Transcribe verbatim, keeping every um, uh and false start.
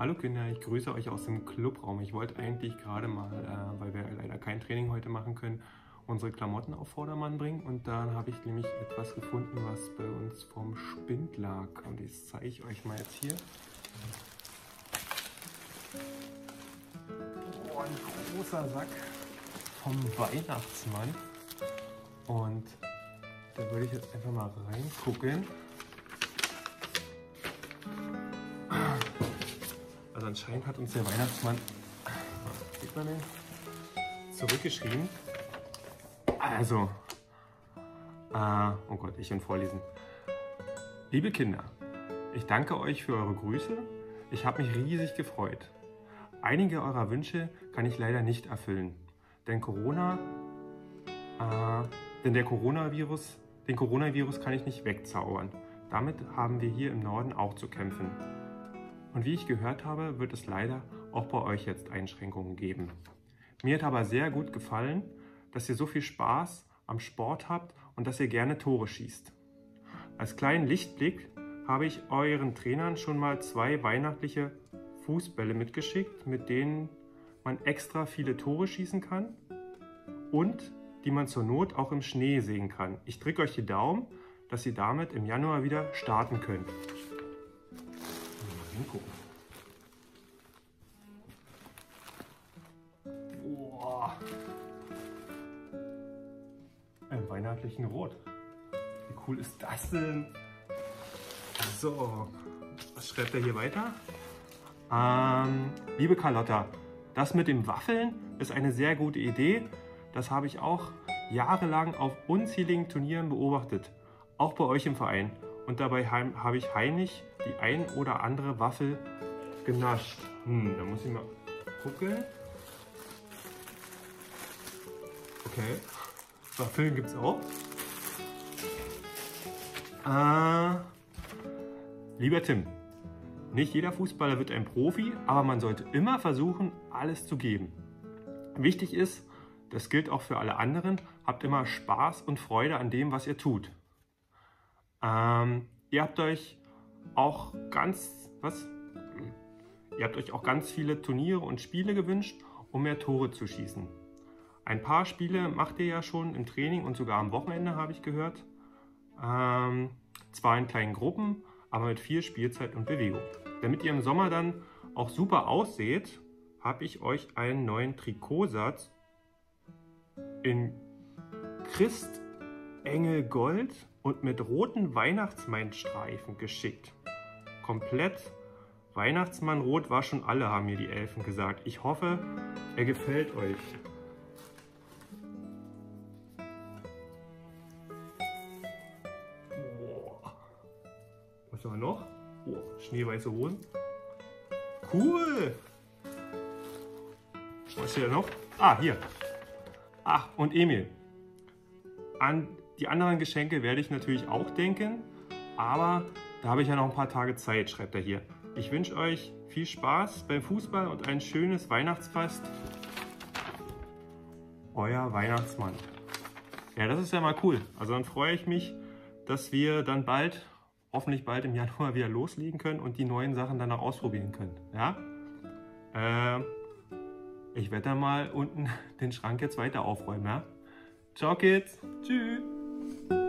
Hallo Kinder, ich grüße euch aus dem Clubraum. Ich wollte eigentlich gerade mal, äh, weil wir leider kein Training heute machen können, unsere Klamotten auf Vordermann bringen. Und dann habe ich nämlich etwas gefunden, was bei uns vom Spind lag. Und das zeige ich euch mal jetzt hier. Oh, ein großer Sack vom Weihnachtsmann. Und da würde ich jetzt einfach mal reingucken. Also anscheinend hat uns der Weihnachtsmann, sieht man den, zurückgeschrieben. Also, äh, oh Gott, ich will vorlesen. Liebe Kinder, ich danke euch für eure Grüße. Ich habe mich riesig gefreut. Einige eurer Wünsche kann ich leider nicht erfüllen, denn Corona, äh, denn der Coronavirus, den Coronavirus kann ich nicht wegzaubern. Damit haben wir hier im Norden auch zu kämpfen. Und wie ich gehört habe, wird es leider auch bei euch jetzt Einschränkungen geben. Mir hat aber sehr gut gefallen, dass ihr so viel Spaß am Sport habt und dass ihr gerne Tore schießt. Als kleinen Lichtblick habe ich euren Trainern schon mal zwei weihnachtliche Fußbälle mitgeschickt, mit denen man extra viele Tore schießen kann und die man zur Not auch im Schnee sehen kann. Ich drücke euch die Daumen, dass ihr damit im Januar wieder starten könnt. Hingucken. Boah. Im weihnachtlichen Rot. Wie cool ist das denn? So, was schreibt er hier weiter? Ähm, liebe Carlotta, das mit dem Waffeln ist eine sehr gute Idee. Das habe ich auch jahrelang auf unzähligen Turnieren beobachtet. Auch bei euch im Verein. Und dabei habe ich heimlich die ein oder andere Waffel genascht. Hm, da muss ich mal gucken. Okay, Waffeln gibt es auch. Äh, lieber Tim, nicht jeder Fußballer wird ein Profi, aber man sollte immer versuchen, alles zu geben. Wichtig ist, das gilt auch für alle anderen, habt immer Spaß und Freude an dem, was ihr tut. Ähm, ihr habt euch auch ganz, was? Ihr habt euch auch ganz viele Turniere und Spiele gewünscht, um mehr Tore zu schießen. Ein paar Spiele macht ihr ja schon im Training und sogar am Wochenende, habe ich gehört. Ähm, zwar in kleinen Gruppen, aber mit viel Spielzeit und Bewegung. Damit ihr im Sommer dann auch super ausseht, habe ich euch einen neuen Trikotsatz in Christengel Gold und mit roten Weihnachtsmannstreifen geschickt. Komplett Weihnachtsmannrot war schon alle, haben mir die Elfen gesagt. Ich hoffe, er gefällt euch. Boah. Was haben wir noch? Oh, schneeweiße Hosen. Cool! Was steht da noch? Ah, hier. Ach, und Emil. An die anderen Geschenke werde ich natürlich auch denken, aber da habe ich ja noch ein paar Tage Zeit, schreibt er hier. Ich wünsche euch viel Spaß beim Fußball und ein schönes Weihnachtsfest. Euer Weihnachtsmann. Ja, das ist ja mal cool. Also dann freue ich mich, dass wir dann bald, hoffentlich bald im Januar wieder loslegen können und die neuen Sachen dann auch ausprobieren können. Ja? Äh, ich werde dann mal unten den Schrank jetzt weiter aufräumen. Ja? Ciao Kids. Tschüss.